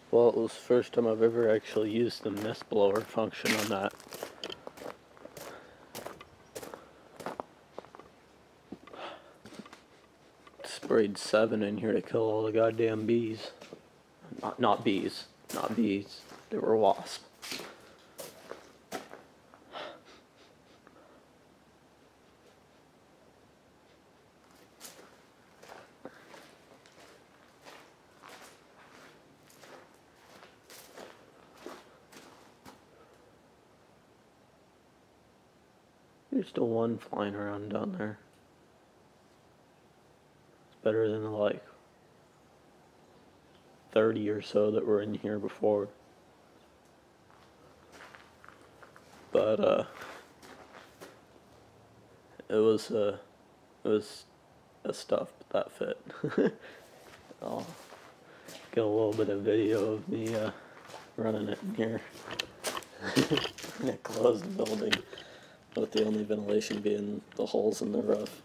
Well, it was the first time I've ever actually used the mist blower function on that. Sprayed 7 in here to kill all the goddamn bees. Not bees. Not bees. They were wasps. There's still one flying around down there. It's better than the like 30 or so that were in here before. But it was a stuff, but that fit. I'll get a little bit of video of me running it in here. In a closed building, with the only ventilation being the holes in the roof.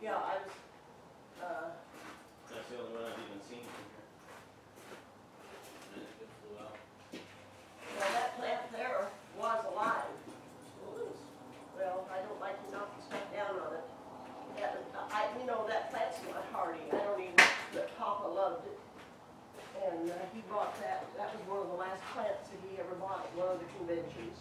Yeah, I was, That's the only one I've even seen from here. And it flew out. well, that plant there was alive. Well, I don't like to knock the stuff down on it. You know, that plant's not hardy. I don't even, but Papa loved it. And he bought that. That was one of the last plants that he ever bought at one of the conventions.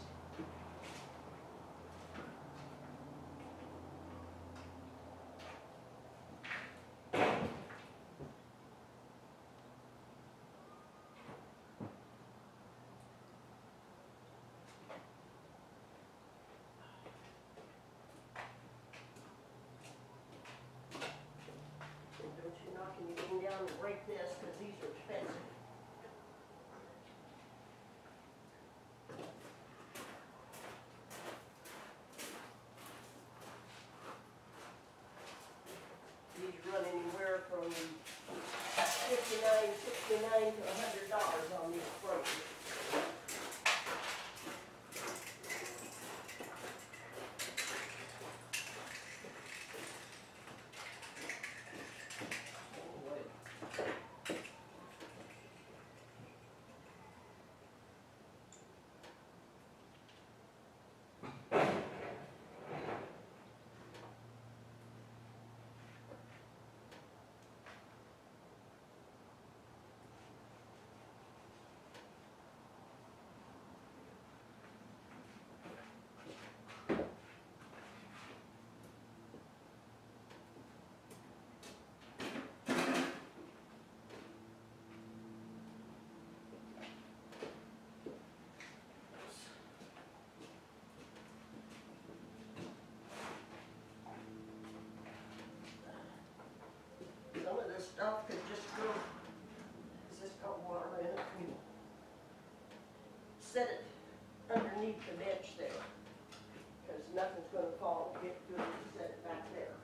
Don't you knock anything down and break this, because these are expensive. These run anywhere from $59, $69 to $100 on these frames. Some of this stuff could just go, it's just got water in it. We set it underneath the bench there, because nothing's going to fall. Get good to set it back there.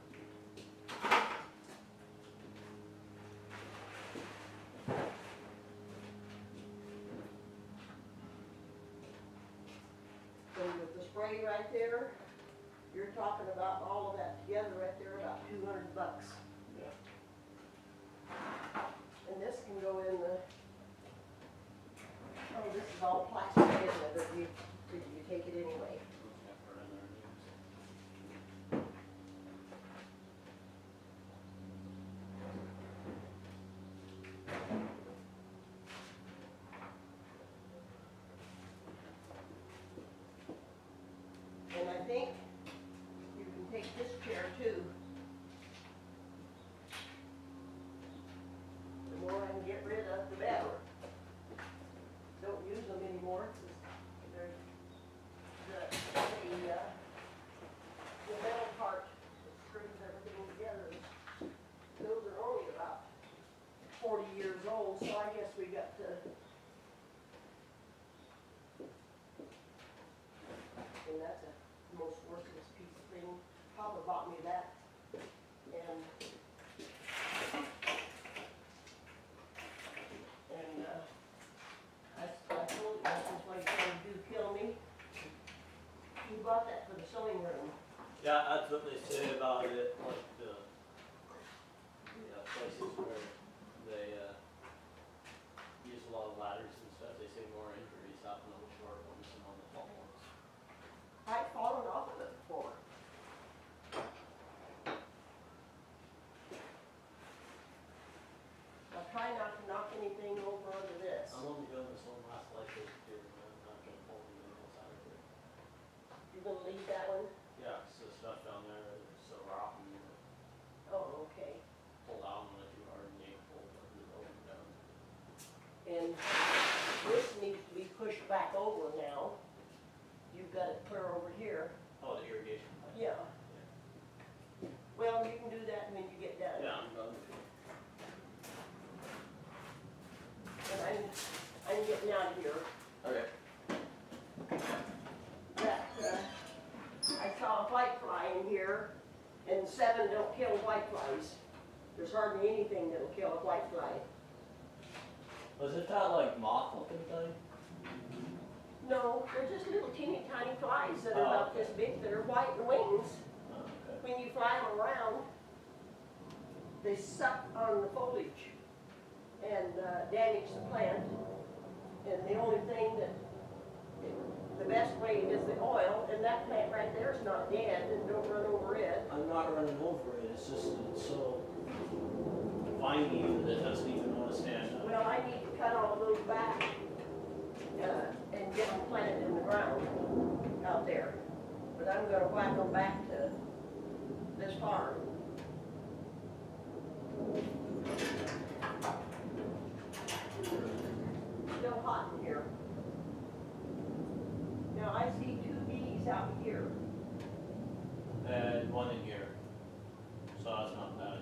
And with the spray right there, you're talking about all of that together right there, about $200. Yeah. And this can go in the, oh, this is all plastic, isn't it? But you take it anyway. And I think you can take this chair too. The more I can get rid of, the better. Don't use them anymore. They're the metal part that screws everything together. Those are only about 40 years old, so I guess we got to. And that's a most worthless piece of thing. Papa bought me that. And I told him that's why he's trying to kill me. He bought that for the sewing room. Yeah, that's what they say about it, like the places where they use a lot of ladders and stuff. They say more injuries happen on the short ones than on the tall ones. I've fallen off of it before. I try not to knock anything over under this. I'm only doing this one last like this year, and I'm not going to pull anything else out of it. You're gonna leave that one? Yeah, so the stuff down there is so rotten, you know, Oh, okay. pull out on it too hard and you pull the building down. And this needs to be pushed back over now. You've got it clear over here. Oh, the irrigation pipe. Yeah. Well, you can do that when you get done. Yeah, I'm done. And I'm getting out of here. Okay. That, I saw a whitefly in here, and 7 don't kill whiteflies. There's hardly anything that'll kill a whitefly. Was it that like moth looking thing? No, they're just little teeny tiny flies that are Oh, about okay. this big that are white in the wings. Oh, okay. When you fly them around, they suck on the foliage and damage the plant. And the only thing that, the best way is the oil, and that plant right there is not dead, and don't run over it. I'm not running over it, it's just that it's so viney that it doesn't even want to stand up. Well, I need to cut all of those back and get them planted in the ground out there. But I'm gonna whack them back to this farm. Still hot in here. Now I see 2 bees out here. And one in here, so that's not bad.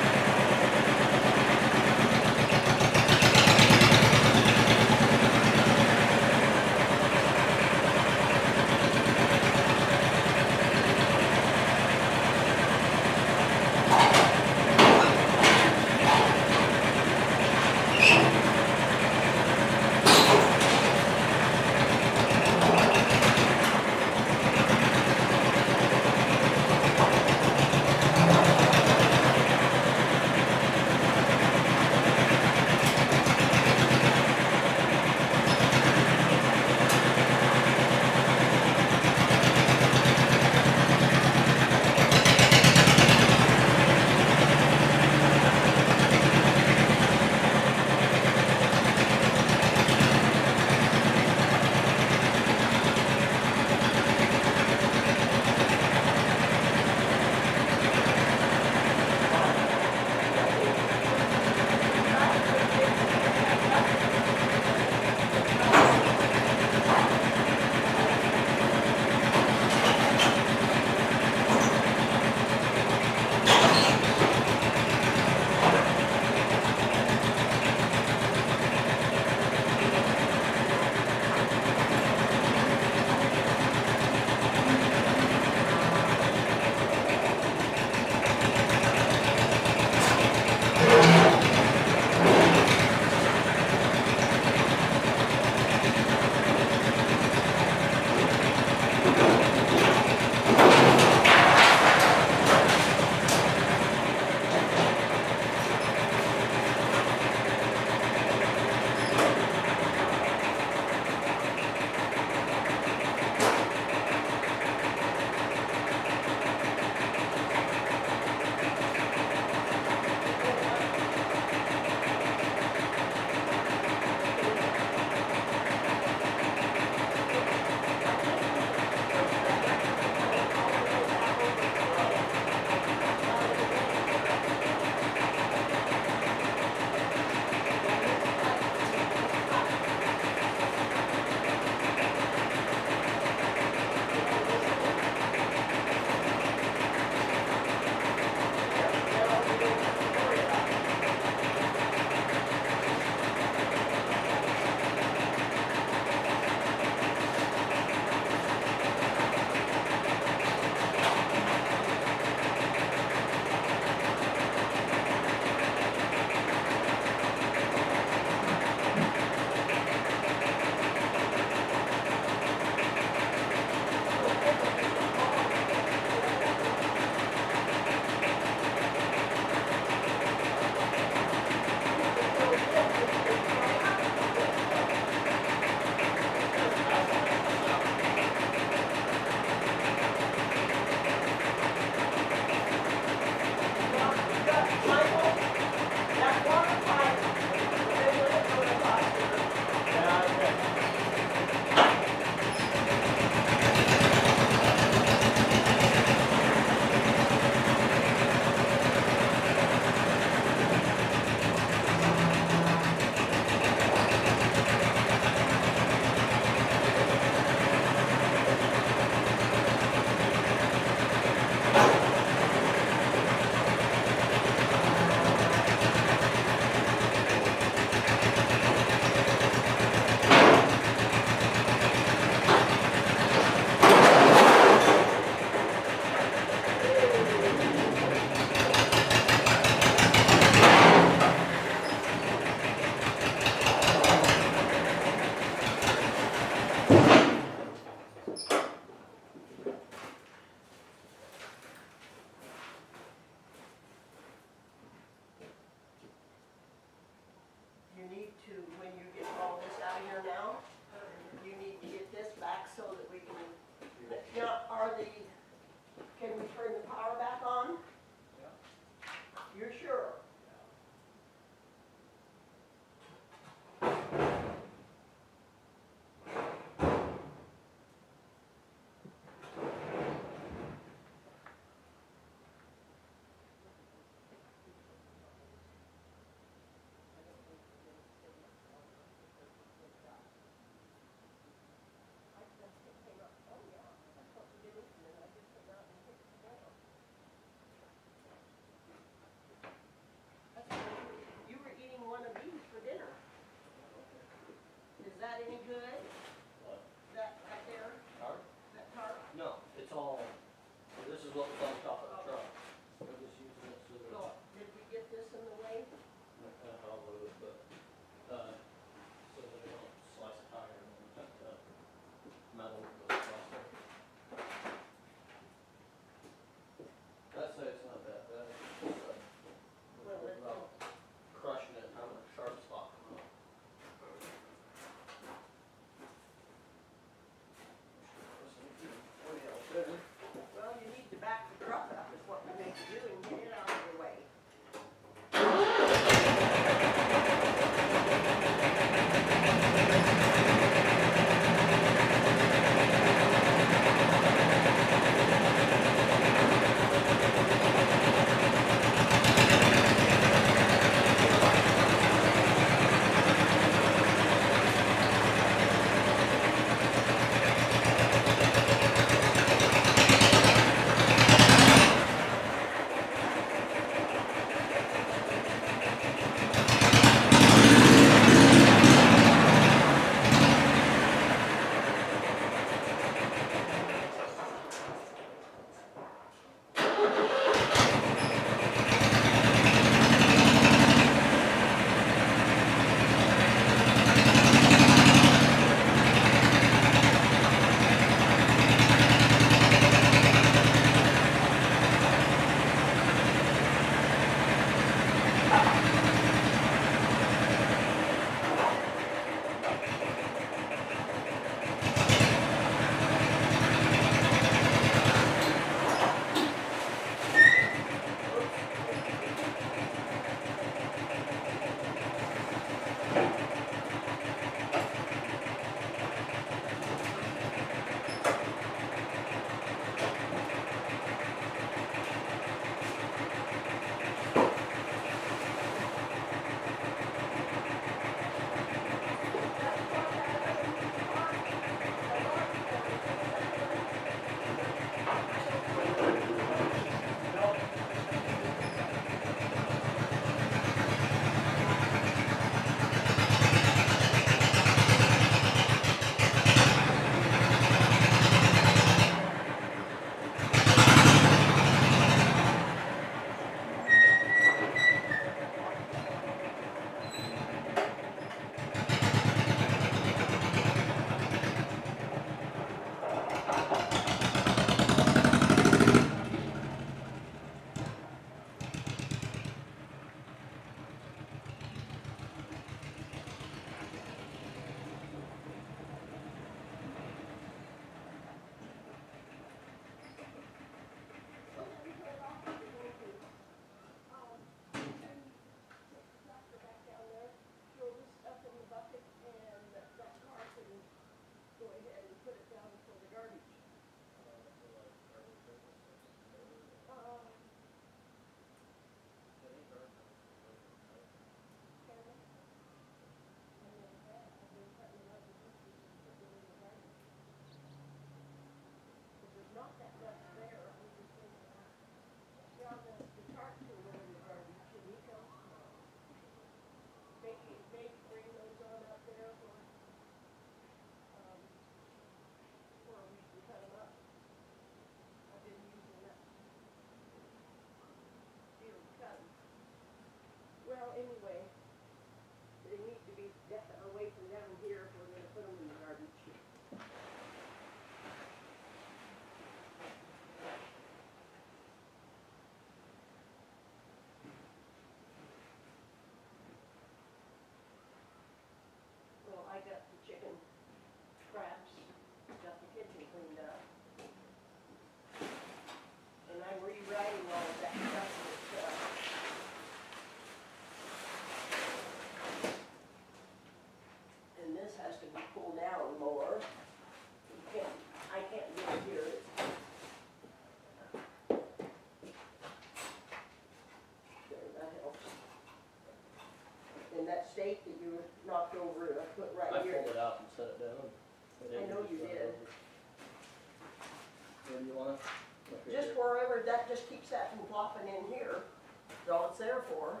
stake that you knocked over and I put I right here. pulled it out and set it down. I know you did. Where do you want it? Up here. Just wherever, that just keeps that from plopping in here. That's all it's there for.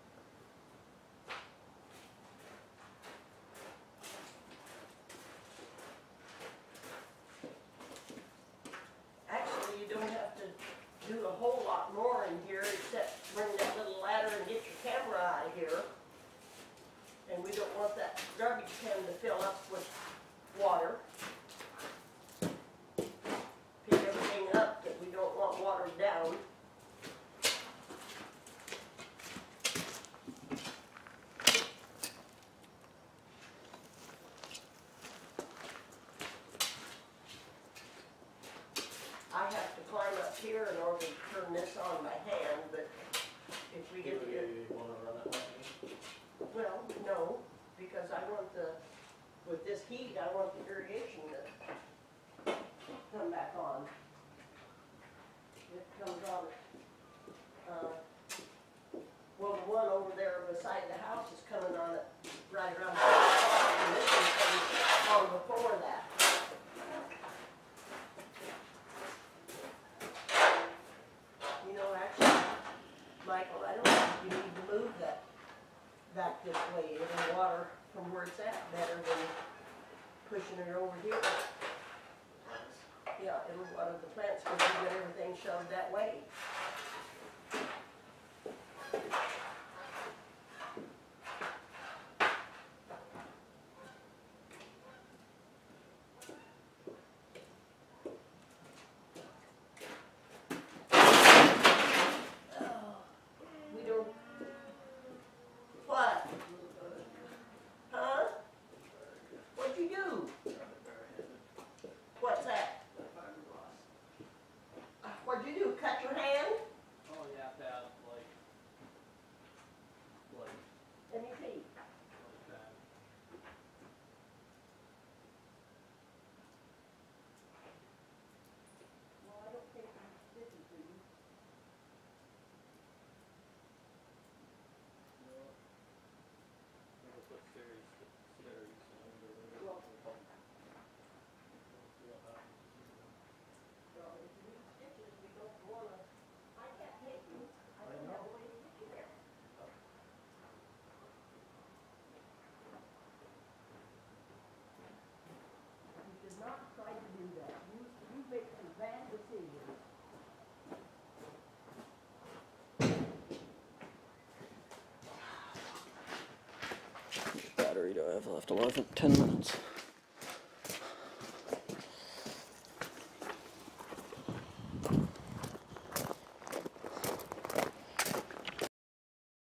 Actually, you don't have to do a whole lot more in here except bring that little ladder and get your camera out of here. And we don't want that garbage can to fill up with water. Pick everything up that we don't want watered down. I have to climb up here in order to turn this on by hand, but if we get Do to, you wanna run it like me? well, no, because I want the, with this heat, I want the irrigation to come back on. It comes on, well, the one over there beside the house is coming on at right around 6 o'clock, and this one comes on before that. You know, actually, Michael, I don't think you need to move that back this way. It'll water from where it's at better than pushing it over here. Yeah, it'll water the plants because you get everything shoved that way. We don't. What? Huh? What'd you do? What's that? What'd you do? Cut your hand? Oh, you have to have like Let me see. that. Well, I don't think this is you. Never put stairs under it. Well, Yeah. well, if you need stitches, we don't wanna, I can't take you. I don't have a way to get you there. You should not try to do that. You make some bad decisions. Battery do I have left? 10 minutes.